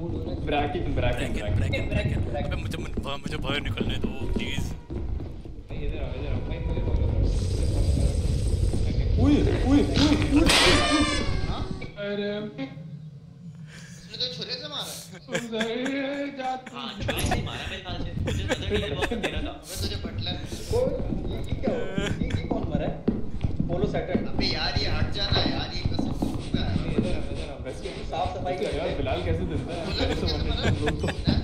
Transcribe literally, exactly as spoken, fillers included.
Bracket bracket bracket bracket अबे मुझे मुझे बाहर निकलने दो प्लीज। इधर आओ इधर आओ भाई मुझे फॉलो करो। उई उई उई हां अरे उसने तो छुरे से मारा सुंदर जात हां छुरे से मारा मेरे ख्याल से मुझे नजर नहीं आया वो मेरा था। मैं तुझे बटलर वो ये ये क्या हो ये ये कौन मरा है पोलो सेटर। अबे यार ये हट जाना यार ये कसम से इधर आओ इधर आओ बस साफ सफाई कर यार बिलाल कैसे देता है कैसे समझ